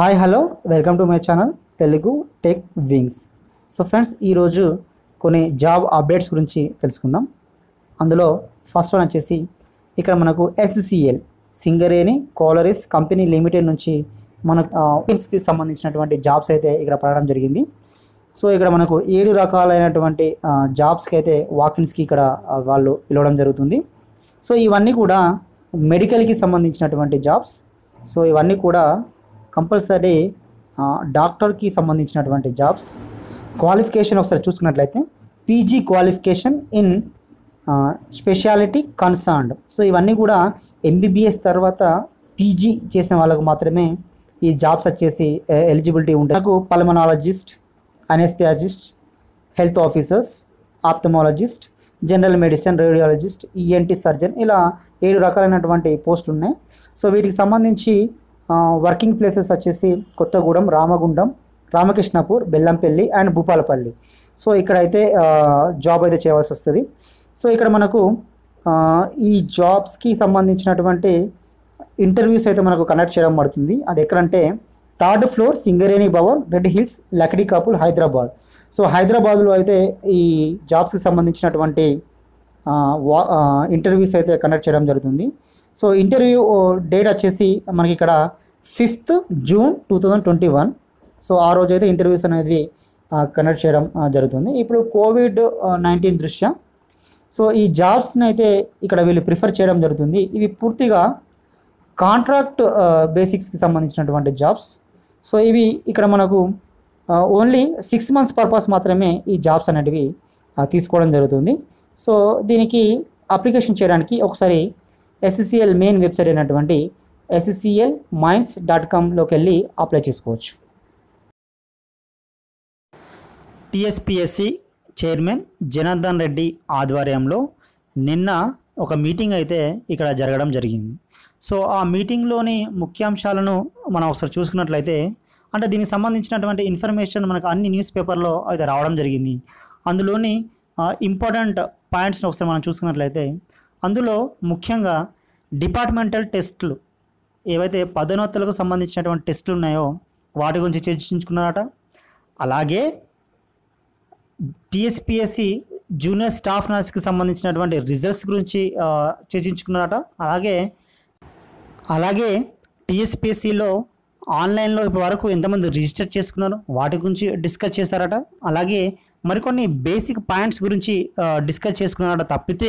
Hi hello welcome to my channel Telugu tech wings. So friends, ఈరోజు కొన్ని job updates గురించి తెలుసుకుందాం. అందులో ఫస్ట్ వన్ వచ్చేసి ఇక్కడ మనకు SCL Singareni collieries company limited నుంచి మనకు వాకిన్స్కి సంబంధించినటువంటి జాబ్స్ అయితే ఇక్కడ పడడం జరిగింది. సో ఇక్కడ మనకు 7 రకాలైనటువంటి జాబ్స్కి అయితే వాకిన్స్కి ఇక్కడ వాళ్ళు పిలవడం జరుగుతుంది. సో ఇవన్నీ కూడా మెడికల్కి సంబంధించినటువంటి జాబ్స్. సో ఇవన్నీ కూడా కంపల్సరీ డాక్టర్కి సంబంధించినటువంటి జాబ్స్. క్వాలిఫికేషన్ ఒకసారి చూసుకున్నట్లయితే PG qualification in speciality concerned. So ఇవన్నీ కూడా MBBS తర్వాత పీజీ చేసిన వాళ్ళకు మాత్రమే ఈ జాబ్స్ వచ్చేసి ఎలిజిబిలిటీ ఉంటాయి. నాకు pulmonologist, anaesthesiologist, health officers, ophthalmologist, general medicine, radiologist, ENT surgeon, ఇలా 7 రకాలైనటువంటి పోస్టులు ఉన్నాయి. సో వీటికి సంబంధించి వర్కింగ్ ప్లేసెస్ వచ్చేసి కొత్తగూడెం, రామగుండం, రామకృష్ణపూర్, బెల్లంపల్లి అండ్ భూపాలపల్లి. సో ఇక్కడైతే జాబ్ అయితే చేయవలసి వస్తుంది. సో ఇక్కడ మనకు ఈ జాబ్స్కి సంబంధించినటువంటి ఇంటర్వ్యూస్ అయితే మనకు కండక్ట్ చేయడం పడుతుంది. అది ఎక్కడంటే 3rd floor Singareni Bhavan, red hills, Lakdi Kapul, Hyderabad. So హైదరాబాద్లో అయితే ఈ జాబ్స్కి సంబంధించినటువంటి ఇంటర్వ్యూస్ అయితే కండక్ట్ చేయడం జరుగుతుంది. సో ఇంటర్వ్యూ డేట్ వచ్చేసి మనకి ఇక్కడ 5th జూన్ 2021. సో ఆ రోజు అయితే ఇంటర్వ్యూస్ అనేది కండక్ట్ చేయడం జరుగుతుంది. ఇప్పుడు COVID-19 దృష్ట్యా సో ఈ జాబ్స్ని అయితే ఇక్కడ వీళ్ళు ప్రిఫర్ చేయడం జరుగుతుంది. ఇవి పూర్తిగా కాంట్రాక్ట్ బేసిక్స్కి సంబంధించినటువంటి జాబ్స్. సో ఇవి ఇక్కడ మనకు ఓన్లీ 6 months పర్పస్ మాత్రమే ఈ జాబ్స్ అనేటివి తీసుకోవడం జరుగుతుంది. సో దీనికి అప్లికేషన్ చేయడానికి ఒకసారి SCL మెయిన్ వెబ్సైట్ అయినటువంటి SCLmines.com వెళ్ళి అప్లై చేసుకోవచ్చు. TSPSC చైర్మన్ జనార్దన్ రెడ్డి ఆధ్వర్యంలో నిన్న ఒక మీటింగ్ అయితే ఇక్కడ జరగడం జరిగింది. సో ఆ మీటింగ్లోని ముఖ్యాంశాలను మనం ఒకసారి చూసుకున్నట్లయితే, అంటే దీనికి సంబంధించినటువంటి ఇన్ఫర్మేషన్ మనకు అన్ని న్యూస్ పేపర్లో అయితే రావడం జరిగింది. అందులోని ఇంపార్టెంట్ పాయింట్స్ని ఒకసారి మనం చూసుకున్నట్లయితే, అందులో ముఖ్యంగా డిపార్ట్మెంటల్ టెస్టులు ఏవైతే పదోన్నతులకు సంబంధించినటువంటి టెస్టులు ఉన్నాయో వాటి గురించి చర్చించుకున్నారట. అలాగే TSPSC జూనియర్ స్టాఫ్ నర్స్కి సంబంధించినటువంటి రిజల్ట్స్ గురించి చర్చించుకున్నారట. అలాగే TSPSCలో ఆన్లైన్లో ఇప్పటి వరకు ఎంతమంది రిజిస్టర్ చేసుకున్నారు వాటి గురించి డిస్కస్ చేశారట. అలాగే మరికొన్ని బేసిక్ పాయింట్స్ గురించి డిస్కస్ చేసుకున్నారట. తప్పితే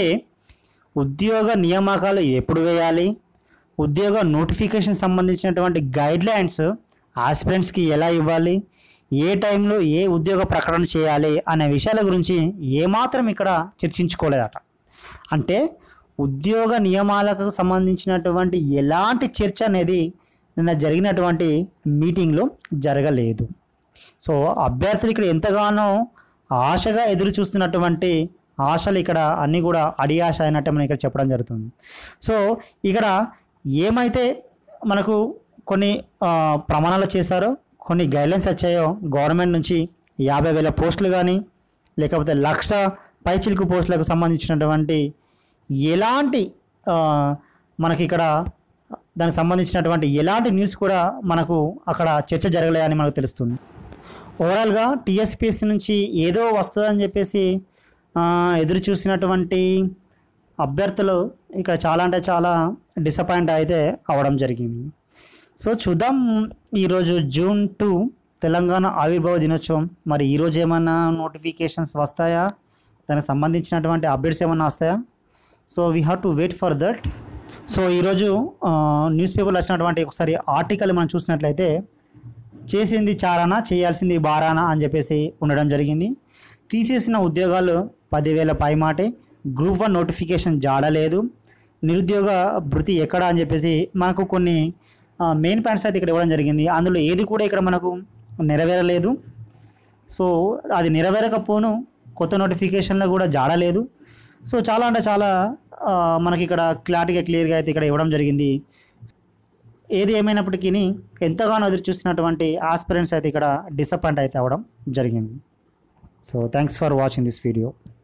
ఉద్యోగ నియామకాలు ఎప్పుడు వేయాలి, ఉద్యోగ నోటిఫికేషన్ సంబంధించినటువంటి గైడ్లైన్స్ ఆస్పిరెంట్స్కి ఎలా ఇవ్వాలి, ఏ టైంలో ఏ ఉద్యోగ ప్రకటన చేయాలి అనే విషయాల గురించి ఏమాత్రం ఇక్కడ చర్చించుకోలేదట. అంటే ఉద్యోగ నియమాలకు సంబంధించినటువంటి ఎలాంటి చర్చ అనేది నిన్న జరిగినటువంటి మీటింగ్లో జరగలేదు. సో అభ్యర్థులు ఇక్కడ ఎంతగానో ఆశగా ఎదురు చూస్తున్నటువంటి ఆశలు ఇక్కడ అన్నీ కూడా అడియాశ అయినట్టు మనం ఇక్కడ చెప్పడం జరుగుతుంది. సో ఇక్కడ ఏమైతే మనకు కొన్ని ప్రమాణాలు చేశారో, కొన్ని గైడ్లైన్స్ వచ్చాయో గవర్నమెంట్ నుంచి 50,000 పోస్టులు కానీ లేకపోతే 1,00,000 పైచిలుకు పోస్టులకు సంబంధించినటువంటి ఎలాంటి మనకి ఇక్కడ దానికి సంబంధించినటువంటి ఎలాంటి న్యూస్ కూడా మనకు అక్కడ చర్చ జరగలేదని మనకు తెలుస్తుంది. ఓవరాల్గా TSPSC నుంచి ఏదో వస్తుందని చెప్పేసి ఎదురు చూసినటువంటి అభ్యర్థులు ఇక్కడ చాలా అంటే చాలా డిసప్పాయింట్ అయితే అవ్వడం జరిగింది. సో చూద్దాం, ఈరోజు June 2 తెలంగాణ ఆవిర్భావ దినోత్సవం. మరి ఈరోజు ఏమన్నా నోటిఫికేషన్స్ వస్తాయా, దానికి సంబంధించినటువంటి అప్డేట్స్ ఏమన్నా వస్తాయా? So we have to wait for that. So ఈరోజు న్యూస్ పేపర్లో వచ్చినటువంటి ఒకసారి ఆర్టికల్ మనం చూసినట్లయితే, చేసింది చారానా చేయాల్సింది బారానా అని చెప్పేసి ఉండడం జరిగింది. తీసేసిన ఉద్యోగాలు 10,000 పైమాటే, గ్రూప్ 1 నోటిఫికేషన్ జాడలేదు, నిరుద్యోగ భృతి ఎక్కడ అని చెప్పేసి మనకు కొన్ని మెయిన్ పాయింట్స్ అయితే ఇక్కడ ఇవ్వడం జరిగింది. అందులో ఏది కూడా ఇక్కడ మనకు నెరవేరలేదు. సో అది నెరవేరకపోను కొత్త నోటిఫికేషన్లో కూడా జాడలేదు. సో చాలా అంటే చాలా మనకి ఇక్కడ క్లియర్గా అయితే ఇక్కడ ఇవ్వడం జరిగింది. ఏది ఏమైనప్పటికీ ఎంతగానో ఎదురు చూసినటువంటి ఆస్పిరెంట్స్ అయితే ఇక్కడ డిసప్పాయింట్ అయితే అవ్వడం జరిగింది. So thanks for watching this video.